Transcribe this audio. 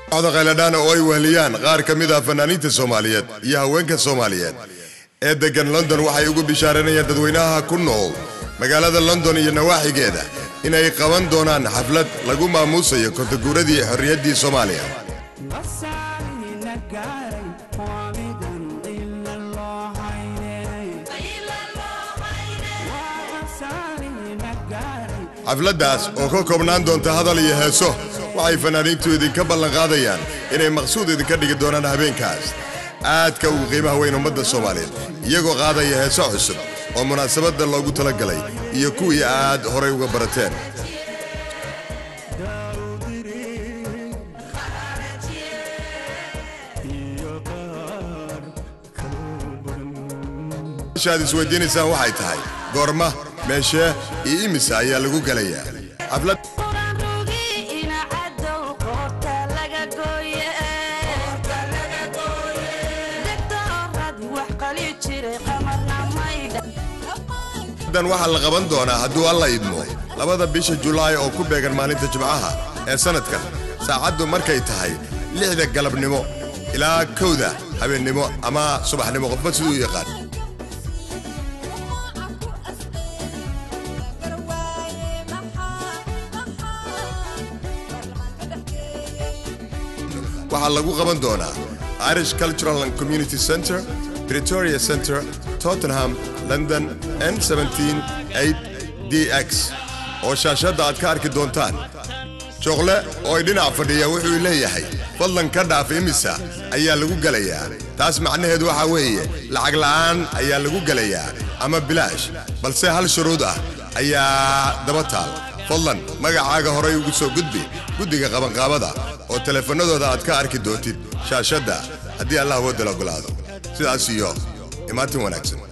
Kooxda Qaylodhaan oo ay weheliyaan qaar ka mid ah fanaaniinta Soomaaliyeed iyo haweenka Soomaaliyeed ee degan London waxay ugu bishaareynayaan dadweynaha ku nool magaalada London iyo nawaaxigeeda inay qaban doonaan xaflad lagu maamuusayo guuraddii xoriyaddii Soomaaliya. Xafladaas oo ka koobnaan doonta hadal iyo heeso waxay fanaaniintu idinka ballan qaadayaan inay maqsuud idinka dhigi doonaan habeenkaas aadka ugu qiimaha weyn ummadda Soomaaliyeed iyagoo qaadaya heeso cusub oo munaasabadda loogu talagalay iyo kuwii aad horay uga barateen. shaad isweydiinaysaan waxay tahay goorma meeshee iyo imisa ayaa lagu galayaa xaflad waxaa la qaban doonaa hadduu alla idmo 2 bisha Juulaay oo ku beegan maalinta Jimcaha ee sanadkan saacadu markay tahay 6 galabnimo ilaa 1 habeenimo ama subaxnimo qofba siduu yaqaan. waxaa lagu qaban doonaa Irish Cultural and Community Center, Pretoria Center, Tottenham, London, N178DX oo shaashadda aad ka arki doontaan. Shaqle oo dhinac fadhiya wuxuu leeyahay fadlan ka dhaaf imisa ayaa lagu galayaa. taas macnaheedu waxa weeye lacag la'aan ayaa lagu galayaa ama bilaash, balse hal shuruud ah ayaa daba taal. fadlan magacaaga horay ugu soo gudbi guddiga qabanqaabada oo telefoonadooda aad ka arki doontid shaashadda haddii Allah wada la ogolaado. sidaas iyo imaatin wanaagsan.